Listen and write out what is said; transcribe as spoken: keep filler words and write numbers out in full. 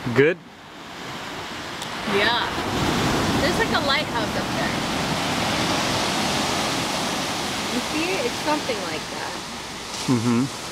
Good? Yeah. There's like a lighthouse up there. You see it? It's something like that. Mm-hmm.